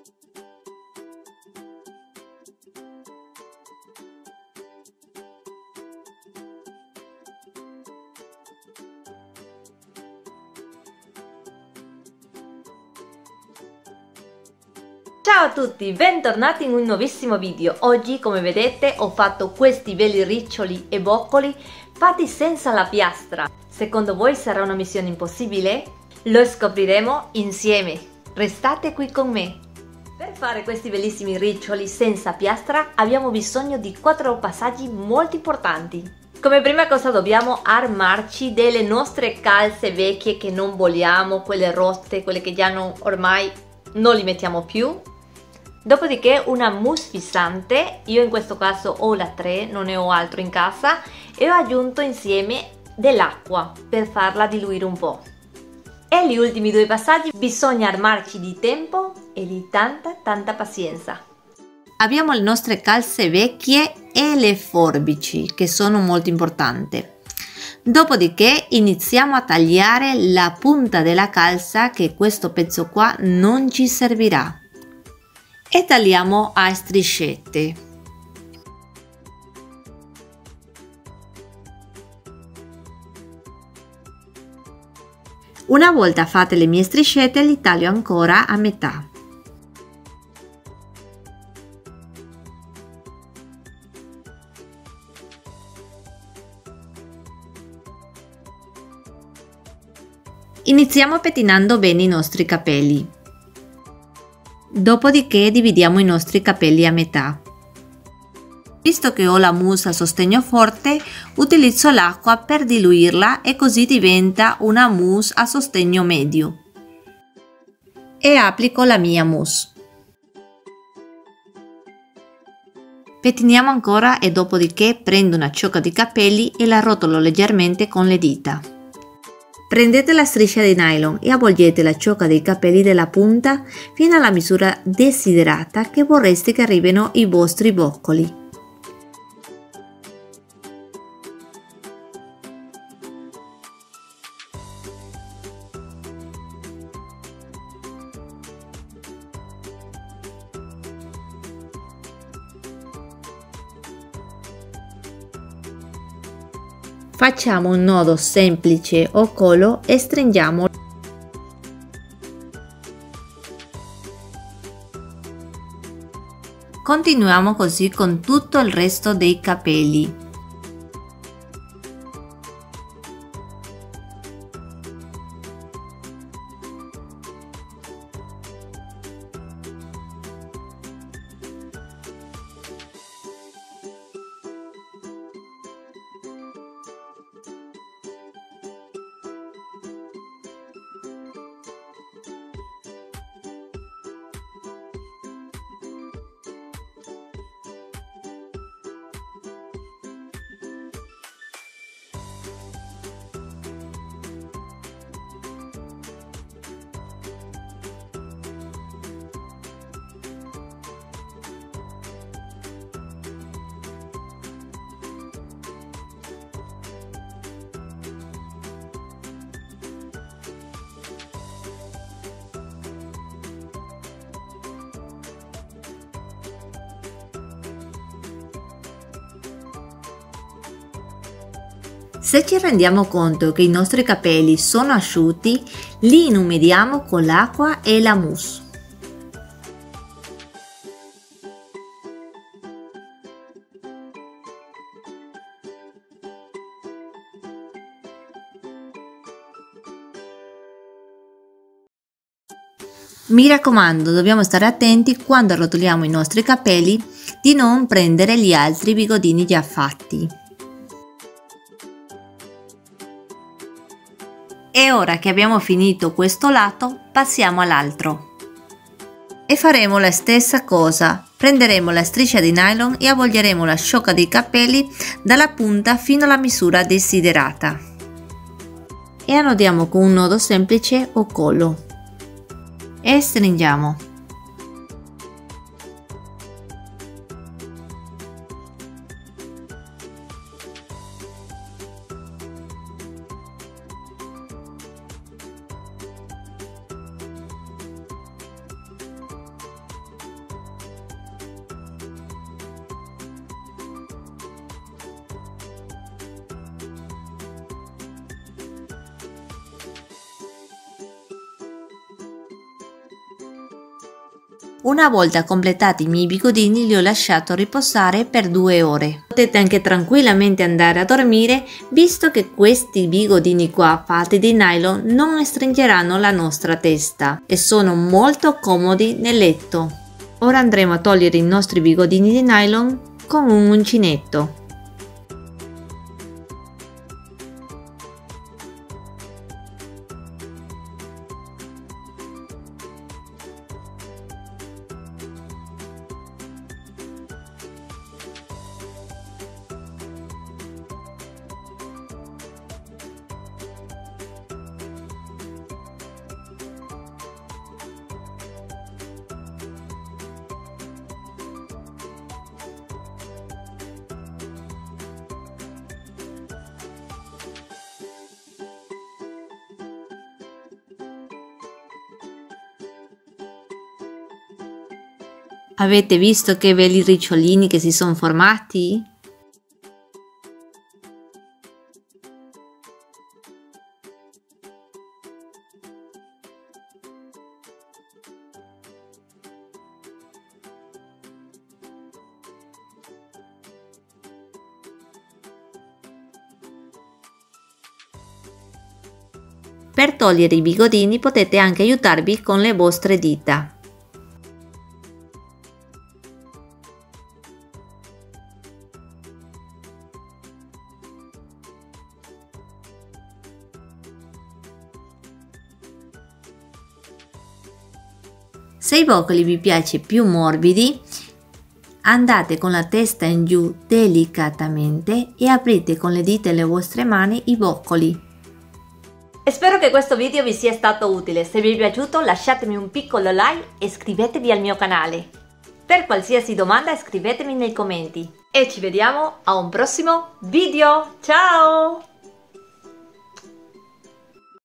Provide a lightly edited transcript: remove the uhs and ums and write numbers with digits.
Ciao a tutti, bentornati in un nuovissimo video. Oggi, come vedete, ho fatto questi belli riccioli e boccoli fatti senza la piastra. Secondo voi sarà una missione impossibile? Lo scopriremo insieme. Restate qui con me. Per fare questi bellissimi riccioli senza piastra abbiamo bisogno di 4 passaggi molto importanti. Come prima cosa dobbiamo armarci delle nostre calze vecchie che non vogliamo, quelle rotte, quelle che già ormai non li mettiamo più. Dopodiché una mousse fissante, io in questo caso ho la 3, non ne ho altro in casa, e ho aggiunto insieme dell'acqua per farla diluire un po'. E gli ultimi 2 passaggi bisogna armarci di tempo e di tanta pazienza. Abbiamo le nostre calze vecchie e le forbici che sono molto importanti. Dopodiché iniziamo a tagliare la punta della calza, che questo pezzo qua non ci servirà, e tagliamo a striscette. Una volta fatte le mie striscette li taglio ancora a metà. Iniziamo pettinando bene i nostri capelli. Dopodiché dividiamo i nostri capelli a metà. Visto che ho la mousse a sostegno forte, utilizzo l'acqua per diluirla e così diventa una mousse a sostegno medio. E applico la mia mousse. Pettiniamo ancora e dopodiché prendo una ciocca di capelli e la rotolo leggermente con le dita. Prendete la striscia di nylon e avvolgete la ciocca dei capelli della punta fino alla misura desiderata che vorreste che arrivino i vostri boccoli. Facciamo un nodo semplice o collo e stringiamo. Continuiamo così con tutto il resto dei capelli. Se ci rendiamo conto che i nostri capelli sono asciutti, li inumidiamo con l'acqua e la mousse. Mi raccomando, dobbiamo stare attenti quando arrotoliamo i nostri capelli di non prendere gli altri bigodini già fatti. E ora che abbiamo finito questo lato, passiamo all'altro. E faremo la stessa cosa. Prenderemo la striscia di nylon e avvolgeremo la sciocca dei capelli dalla punta fino alla misura desiderata. E annodiamo con un nodo semplice o collo. E stringiamo. Una volta completati i miei bigodini li ho lasciato riposare per 2 ore. Potete anche tranquillamente andare a dormire, visto che questi bigodini qua fatti di nylon non stringeranno la nostra testa e sono molto comodi nel letto. Ora andremo a togliere i nostri bigodini di nylon con un uncinetto. Avete visto che belli ricciolini che si sono formati? Per togliere i bigodini potete anche aiutarvi con le vostre dita. Se i boccoli vi piace più morbidi, andate con la testa in giù delicatamente e aprite con le dita e le vostre mani i boccoli. Spero che questo video vi sia stato utile. Se vi è piaciuto lasciatemi un piccolo like e iscrivetevi al mio canale. Per qualsiasi domanda scrivetemi nei commenti. E ci vediamo a un prossimo video. Ciao!